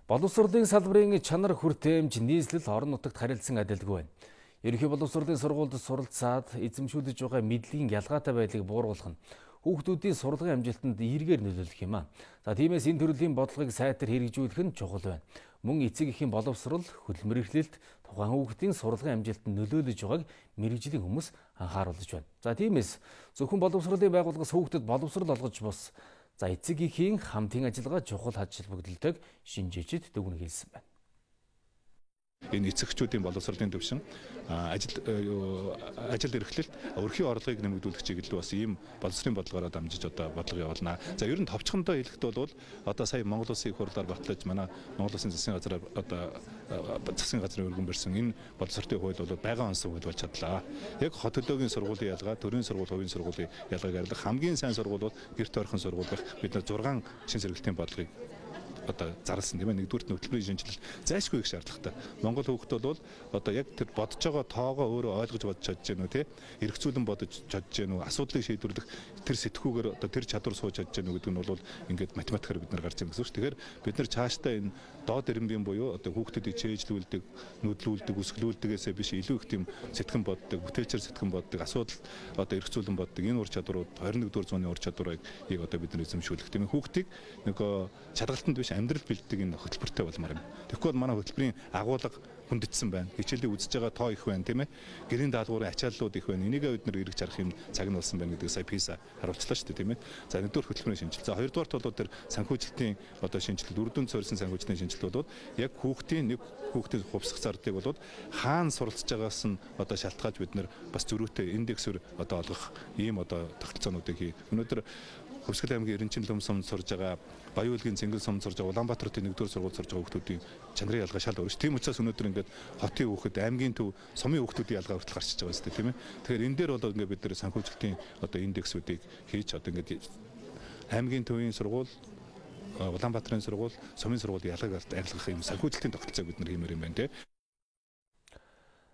Боловсролын салбарын чанар хүртээмж нийслэл орон нутагт харилцан адилгүй байна. Ерөнхий боловсролын сургуульд суралцаад эзэмшүүлж байгаа мэдлэгийн ялгаатай байдлыг бууруулах нь хүүхдүүдийн сурлагын амжилтанд эргээр нөлөөлөх юм а. За тиймээс энэ төрлийн бодлогыг сайтар хэрэгжүүлэх нь чухал байна. Мөн эцэг эхийн боловсрол, хөдөлмөрлөлт тухайн хүүхдийн сурлагын амжилтанд нөлөөлж байгааг мэргэжлийн хүмүүс анхааруулж байна. За тиймээс зөвхөн боловсролын байгууллагаас хүүхдэд боловсрол олгож бус эцэг эхийн хамтын ажиллагаа чухал ач холбогдолтойг шинжээчид дүгнэн хэлсэн байна. Энэ эцэгчүүдийн боловсролын төвшин ажил эрхлэлт өрхийн орлогыг нэмэгдүүлэх чиглэлд бас ийм боловсролын бодлогоор дамжиж бодлого явуулна. За ер нь товчхондоо хэлэхэд бол сая Монгол Улсын их хурлаар батлаж манай Монгол Улсын засгийн газраар засгийн газрын өргөн барьсан энэ боловсролын хууль бол байгаа онсон хууль болж чадлаа. Яг хот төлөөгийн сургуулийн ялгаа, төрийн сургууль, хувийн сургуулийн ялгааг арилгах хамгийн сайн сургууль бол гэрт ойрхон сургууль байх. Бид 6 шин сэргэлтийн бодлогыг зарласан тийм ээ. Нэгдүгээр хөтөлбөрийн шинжилэл зайлшгүй их шаардлагатай. Монгол хүүхэд бол яг тэр бодож байгаа тоогоо өөрөө ойлгож бодож чадж гэнэ үү те. Эргцүүлэн бодож чадж гэнэ үү. Асуудлыг шийдвэрлэх тэр сэтгүүгээр тэр чадвар сууж чадж гэнэ үү гэдэг нь бол ингээд математикаар бид нар гарч ирнэ гэсэн үг шүү. Тэгэхээр бид нар цаашдаа энэ доод ирэмбийн буюу хүүхдүүдийг чэйжлүүлдэг, нүүдлүүлдэг, үсгэлүүлдэгээс биш илүү их тийм сэтгэн боддог, бүтээлчээр сэтгэн боддог, асуудал эргцүүлэн боддог энэ ур чадварууд 21-р зууны ур чадварыг бид нар эзэмшүүлэх тийм ээ. Хүүхдийг нөгөө чадгалтанд биш амьдрал бэлддэг энэ хөтөлбөртэй болмоор юм. Тэгэхгүй бол манай хөтөлбөрийн агуулга хүндэтсэн байна. Хичээлийг үзэж байгаа тоо их байна, тийм ээ. Гэрийн даалгаврын ачааллууд их байна. Энийгээ бид нар эргэж харах юм цаг нь болсон байна гэдгийг сая PISA харуулчлаа шүү дээ, тийм ээ. За нэгдүгээр хөтөлбөрийн шинжилгээ. За хоёрдугаарт бол тэр санхүүжилтийн шинжилгээ, дөрвөн суурьсан санхүүжилтийн шинжилгээ бол яг хүүхдийн хувьсах зардыг бол хаана суралцж байгаас нь шалтгааж бид нар бас зөрүүтэй индексээр олгох ийм тогтолцоонуудыг хий. Өнөөдөр Хөвсгөл аймгийн Эренчин Лөм сумд сурж байгаа, Баян-Улгийн Цэнгэл сумд сурж байгаа, Улаанбаатарын 1-р сургуульд сурж байгаа хүүхдүүдийн чанарын ялгаа шал өөр ш. Тийм учраас өнөөдөр ингээд хотын хүүхэд, аймгийн төв, сумын хүүхдүүдийн ялгаа хүртэл гарчиж байгаа юм тийм ээ. Тэгэхээр энэ дээр бол ингээд бид нар санхүүжилтийн индексүүдийг хийж ингээд аймгийн төвийн сургууль, Улаанбаатарын сургууль, сумын сургуулийн ялгааг арилгах юм санхүүжилтийн тогтолцоог бид нар хиймээр юм байна тийм ээ.